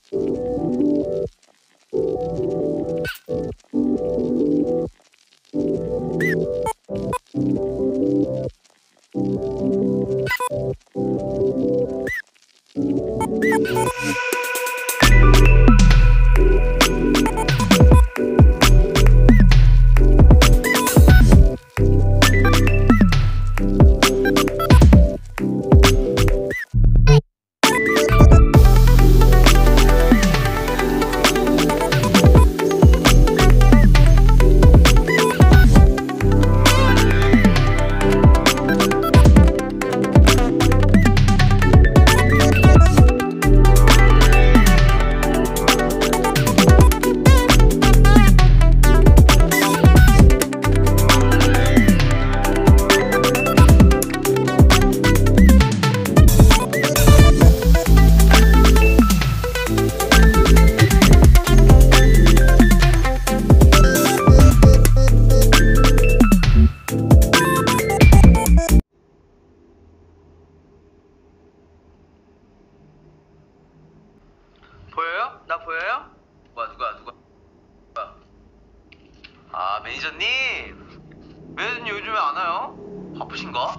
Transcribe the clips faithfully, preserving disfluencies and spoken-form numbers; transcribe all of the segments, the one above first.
보여요? 나 보여요? 뭐야 누가 누가 뭐야? 아 매니저님 매니저님 요즘에 안 와요? 바쁘신가?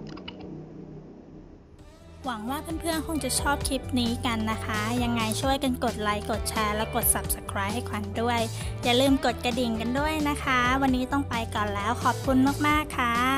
หวังว่าเพื่อนๆคงจะชอบคลิปนี้กันนะคะยังไงช่วยกันกดไลค์กดแชร์และกด ซับสไครบ์ ให้ขวัญด้วยอย่าลืมกดกระดิ่งกันด้วยนะคะวันนี้ต้องไปก่อนแล้วขอบคุณมากๆค่ะ